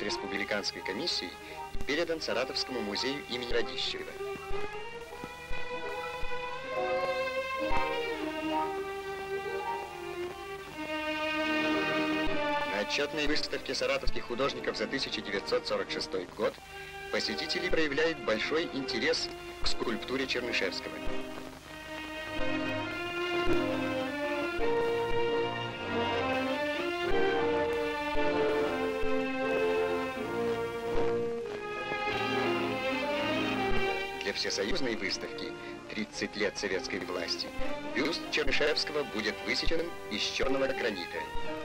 республиканской комиссией и передан Саратовскому музею имени Радищева. На отчетной выставке саратовских художников за 1946 год посетители проявляют большой интерес к скульптуре Чернышевского. Для всесоюзной выставки «30 лет советской власти» бюст Чернышевского будет высечен из черного гранита.